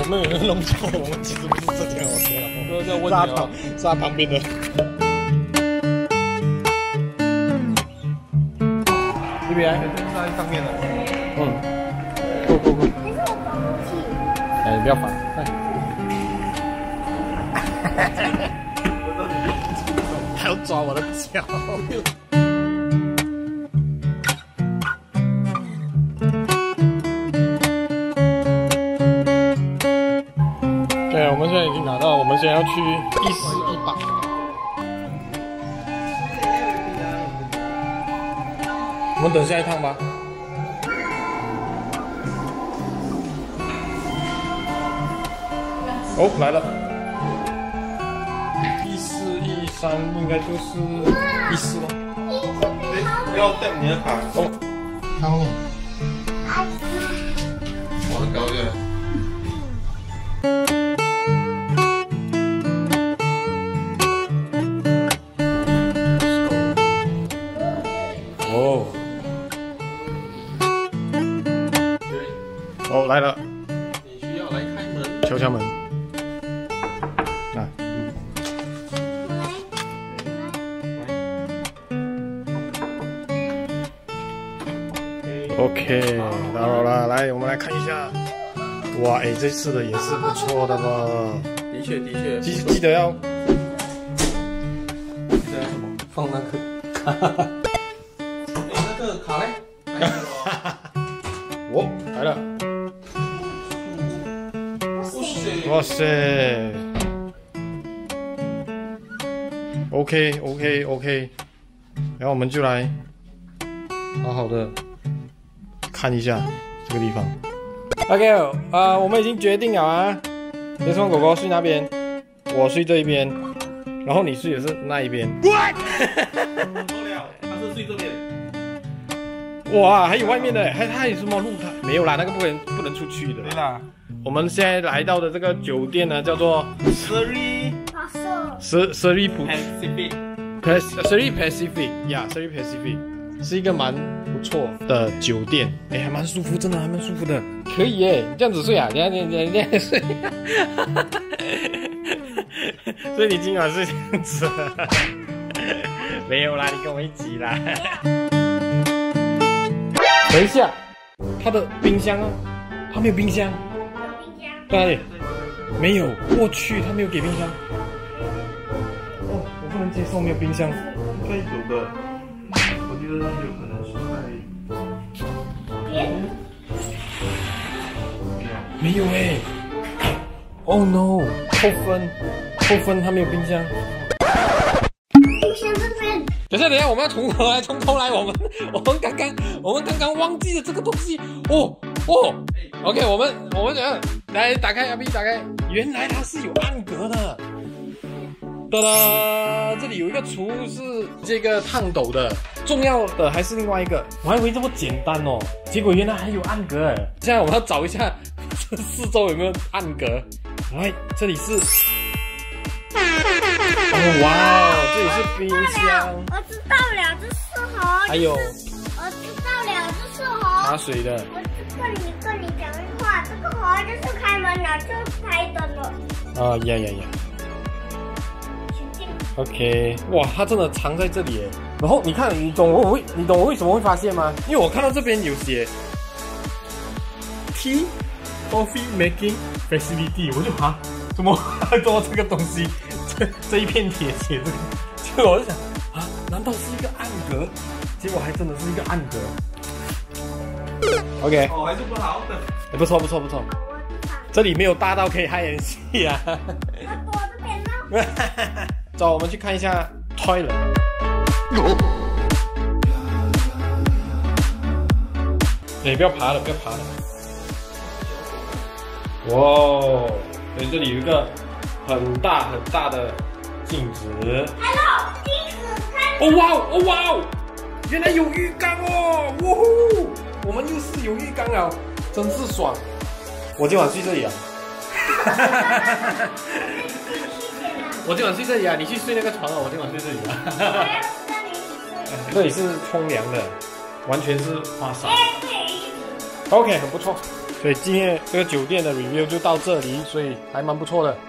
们有人弄错，我们其实不是这间 hotel， 这个问题啊， 是他旁边的。这边在上面的。 go。 可是我走不起。 哎，你不要烦。还要抓我的脚。对，我们现在已经拿到，我们现在要去1418。我们等下一趟吧。哦，来了。1413应该就是14了。 不要带你的卡。 哦，看后面。 我很高的。 哦，来了。 你需要来开门。 敲门。来。OK， 打扰了，来，我们来看一下。哇，哎，这次的也是不错的嘛。 的确。 记得要。 这是什么？ 放那个卡。 那个卡嘞？ 哦，来了。哇塞。OK， 然后我们就来好好的看一下这个地方。OK， 我们已经决定了啊。雷松狗狗睡那边，我睡这一边，然后你睡的是那一边。 What？ 错了，他是睡这边。 哇，还有外面的，还有什么露台？没有啦，那个不能出去的。 对啦。 我们现在来到的这个酒店呢，叫做 Surrey Pacific， 呀 ，Surrey Pacific 是一个蛮不错的酒店，哎，还蛮舒服，真的还蛮舒服的，可以耶，这样子睡啊，这样睡，所以你今晚是这样子，没有啦，你跟我一起啦。等一下，他的冰箱啊，他没有冰箱。对，没有，我去，他没有给冰箱。哦，我不能接受没有冰箱。 应该有的，我觉得有可能是在。 没有哎。Oh no， 扣分，他没有冰箱。 冰箱这边。 等一下，我们要从头来，我们刚刚忘记了这个东西。OK， 我们怎样？来打开 LB， 打开，原来它是有暗格的。哒哒，这里有一个厨是这个烫斗的，重要的还是另外一个，我还以为这么简单哦，结果原来还有暗格哎。现在我们要找一下这四周有没有暗格。来，这里是。哦哇，这里是冰箱。 我知道了，这是盒。 还有。 我知道了，这是盒。 茶水的。 我跟你讲句话，这个盒就是开门了，就是开灯了。 啊呀。OK， 哇，它真的藏在这里耶。然后你看，你懂我为什么会发现吗？因为我看到这边有写 Tea Coffee Making Facility， 我就怎么这个东西？这一片铁写这个，结果我就想难道是一个暗格？结果还真的是一个暗格。OK， 还是不好的。 不错。这里没有大到可以嗨演戏啊。 我躲这边呢。 走，我们去看一下 toilet。哎，不要爬了。哇，所以这里有一个很大的镜子。 Hello， 镜子看。 哦哇，原来有浴缸哦！哇呼，我们又是有浴缸了，真是爽。我今晚睡这里啊。我今晚睡这里啊，你去睡那个床啊，我今晚睡这里啊。这里是冲凉的，完全是花洒。OK， 很不错。 所以今天这个酒店的 review 就到这里，所以还蛮不错的。